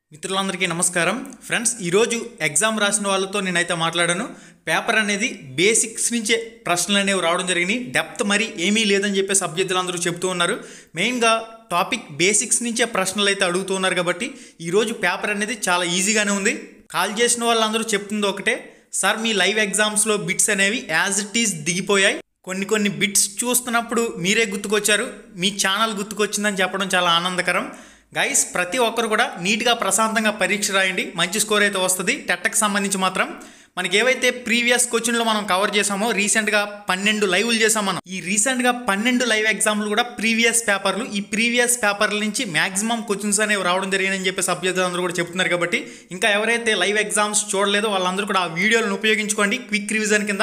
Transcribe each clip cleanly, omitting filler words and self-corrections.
మిత్రులందరికీ నమస్కారం ఫ్రెండ్స్ ఈరోజు ఎగ్జామ్ రాసిన వాళ్ళతో నేనైతే మాట్లాడాను. పేపర్ అనేది బేసిక్స్ నుంచే ప్రశ్నలు అనేవి రావడం జరిగింది. డెప్త్ మరి ఏమీ లేదని చెప్పేసి అభ్యర్థులందరూ చెప్తూ ఉన్నారు. మెయిన్గా టాపిక్ బేసిక్స్ నుంచే ప్రశ్నలు అయితే అడుగుతూ ఉన్నారు కాబట్టి ఈరోజు పేపర్ అనేది చాలా ఈజీగానే ఉంది. కాల్ చేసిన వాళ్ళందరూ చెప్తుంది ఒకటే, సార్ మీ లైవ్ ఎగ్జామ్స్లో బిట్స్ అనేవి యాజ్ ఇట్ ఈజ్ దిగిపోయాయి, కొన్ని బిట్స్ చూస్తున్నప్పుడు మీరే గుర్తుకొచ్చారు, మీ ఛానల్ గుర్తుకొచ్చిందని చెప్పడం చాలా ఆనందకరం. గైస్ ప్రతి ఒక్కరు కూడా నీట్గా ప్రశాంతంగా పరీక్ష రాయండి, మంచి స్కోర్ అయితే వస్తుంది. టెట్కి సంబంధించి మాత్రం మనకి ఏవైతే ప్రీవియస్ క్వశ్చన్లో మనం కవర్ చేసామో రీసెంట్గా 12 లైవ్లు చేసాం మనం. ఈ రీసెంట్గా 12 లైవ్ ఎగ్జామ్లు కూడా ప్రీవియస్ పేపర్లు. ఈ ప్రీవియస్ పేపర్ల నుంచి మ్యాక్సిమం క్వశ్చన్స్ అనేవి రావడం జరిగిందని చెప్పేసి అభ్యర్థులందరూ కూడా చెప్తున్నారు. కాబట్టి ఇంకా ఎవరైతే లైవ్ ఎగ్జామ్స్ చూడలేదో వాళ్ళందరూ కూడా ఆ వీడియోలను ఉపయోగించుకోండి. క్విక్ రివిజన్ కింద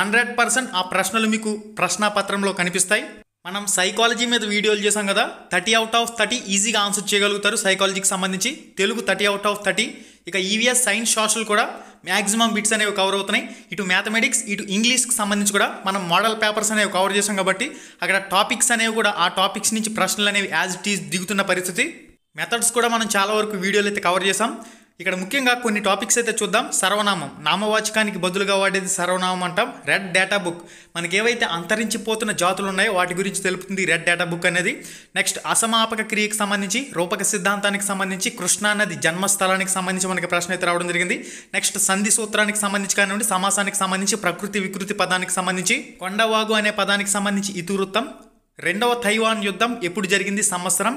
100% ఆ ప్రశ్నలు మీకు ప్రశ్నాపత్రంలో కనిపిస్తాయి. మనం సైకాలజీ మీద వీడియోలు చేసాం కదా, 30 out of 30 ఈజీగా ఆన్సర్ చేయగలుగుతారు సైకాలజీకి సంబంధించి. Telugu 30 out of 30. ఇక ఈవీఎస్, సైన్స్, సోషల్ కూడా మ్యాక్సిమం బిట్స్ అనేవి కవర్ అవుతున్నాయి. ఇటు మ్యాథమెటిక్స్, ఇటు ఇంగ్లీష్కి సంబంధించి కూడా మనం మోడల్ పేపర్స్ అనేవి కవర్ చేసాం కాబట్టి అక్కడ టాపిక్స్ అనేవి కూడా ఆ టాపిక్స్ నుంచి ప్రశ్నలు అనేవి యాజ్ ఇట్ ఈజ్ దిగుతున్న పరిస్థితి. మెథడ్స్ కూడా మనం చాలా వరకు వీడియోలు అయితే కవర్ చేసాం. ఇక్కడ ముఖ్యంగా కొన్ని టాపిక్స్ అయితే చూద్దాం. సర్వనామం, నామవాచకానికి బదులుగా వాడేది సర్వనామం అంటాం. రెడ్ డేటా బుక్, మనకి ఏవైతే అంతరించిపోతున్న జాతులు ఉన్నాయో వాటి గురించి తెలుపుతుంది రెడ్ డేటా బుక్ అనేది. నెక్స్ట్ అసమాపక క్రియకి సంబంధించి, రూపక సిద్ధాంతానికి సంబంధించి, కృష్ణా నది జన్మస్థలానికి సంబంధించి మనకి ప్రశ్న అయితే రావడం జరిగింది. నెక్స్ట్ సంధి సూత్రానికి సంబంధించి కానివ్వండి, సమాసానికి సంబంధించి, ప్రకృతి వికృతి పదానికి సంబంధించి, కొండవాగు అనే పదానికి సంబంధించి ఇతివృత్తం, రెండవ తైవాన్ యుద్ధం ఎప్పుడు జరిగింది, సంవత్సరం,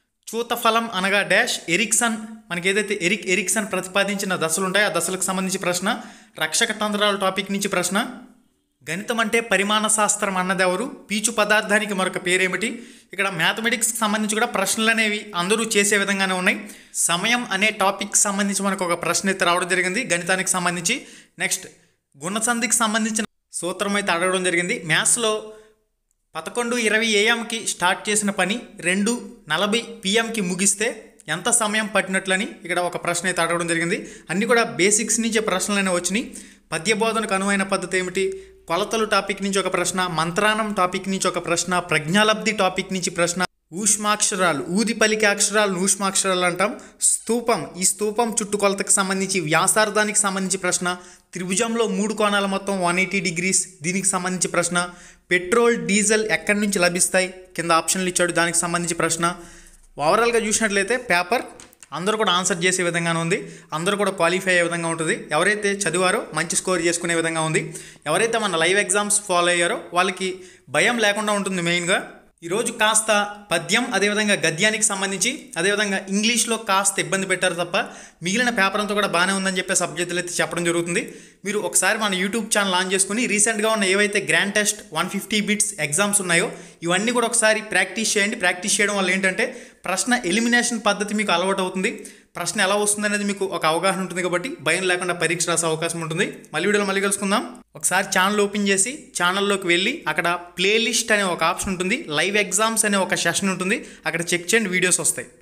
చూతఫలం అనగా డాష్, ఎరిక్సన్ మనకి ఏదైతే ఎరిక్సన్ ప్రతిపాదించిన దశలు ఉంటాయో ఆ దశలకు సంబంధించి ప్రశ్న, రక్షక తంత్రాల టాపిక్ నుంచి ప్రశ్న, గణితం అంటే పరిమాణ శాస్త్రం అన్నది ఎవరు, పీచు పదార్థానికి మరొక పేరేమిటి. ఇక్కడ మ్యాథమెటిక్స్కి సంబంధించి కూడా ప్రశ్నలు అనేవి అందరూ చేసే విధంగానే ఉన్నాయి. సమయం అనే టాపిక్కి సంబంధించి మనకు ఒక ప్రశ్న అయితే రావడం జరిగింది గణితానికి సంబంధించి. నెక్స్ట్ గుణసంధికి సంబంధించిన సూత్రం అయితే అడగడం జరిగింది. మ్యాథ్స్లో 11:20 AM స్టార్ట్ చేసిన పని 2:40 PM ముగిస్తే ఎంత సమయం పట్టినట్లని ఇక్కడ ఒక ప్రశ్న అయితే అడగడం జరిగింది. అన్నీ కూడా బేసిక్స్ నుంచే ప్రశ్నలు వచ్చినాయి. పద్యబోధనకు అనువైన పద్ధతి ఏమిటి, కొలతలు టాపిక్ నుంచి ఒక ప్రశ్న, మంత్రానం టాపిక్ నుంచి ఒక ప్రశ్న, ప్రజ్ఞాలబ్ధి టాపిక్ నుంచి ప్రశ్న, ఊష్మాక్షరాలు, ఊది పలికే అక్షరాలు ఊష్మాక్షరాలు అంటాం. స్తూపం, ఈ స్తూపం చుట్టుకొలతకు సంబంధించి వ్యాసార్థానికి సంబంధించి ప్రశ్న, త్రిభుజంలో 3 కోణాల మొత్తం 180 degrees దీనికి సంబంధించి ప్రశ్న, పెట్రోల్ డీజిల్ ఎక్కడి నుంచి లభిస్తాయి కింద ఆప్షన్లు ఇచ్చాడు దానికి సంబంధించి ప్రశ్న. ఓవరాల్గా చూసినట్లయితే పేపర్ అందరూ కూడా ఆన్సర్ చేసే విధంగానే ఉంది, అందరూ కూడా క్వాలిఫై అయ్యే విధంగా ఉంటుంది. ఎవరైతే చదివారో మంచి స్కోర్ చేసుకునే విధంగా ఉంది. ఎవరైతే మన లైవ్ ఎగ్జామ్స్ ఫాలో అయ్యారో వాళ్ళకి భయం లేకుండా ఉంటుంది. మెయిన్గా ఈరోజు కాస్త పద్యం అదేవిధంగా గద్యానికి సంబంధించి అదేవిధంగా ఇంగ్లీష్లో కాస్త ఇబ్బంది పెట్టారు తప్ప మిగిలిన పేపర్ అంతా కూడా బాగానే ఉందని చెప్పేసి అభ్యర్థులు అయితే చెప్పడం జరుగుతుంది. మీరు ఒకసారి మన యూట్యూబ్ ఛానల్ ఆన్ చేసుకుని రీసెంట్గా ఉన్న ఏవైతే గ్రాండ్ టెస్ట్ 150 బిట్స్ ఎగ్జామ్స్ ఉన్నాయో ఇవన్నీ కూడా ఒకసారి ప్రాక్టీస్ చేయండి. ప్రాక్టీస్ చేయడం వల్ల ఏంటంటే ప్రశ్న ఎలిమినేషన్ పద్ధతి మీకు అలవాటు అవుతుంది. ప్రశ్న ఎలా వస్తుంది అనేది మీకు ఒక అవగాహన ఉంటుంది కాబట్టి భయం లేకుండా పరీక్ష రాసే అవకాశం ఉంటుంది. వీడియోలో మళ్ళీ కలుసుకుందాం. ఒకసారి ఛానల్ ఓపెన్ చేసి ఛానల్లోకి వెళ్ళి అక్కడ ప్లేలిస్ట్ అనే ఒక ఆప్షన్ ఉంటుంది, లైవ్ ఎగ్జామ్స్ అనే ఒక సెషన్ ఉంటుంది, అక్కడ చెక్ చేయండి, వీడియోస్ వస్తాయి.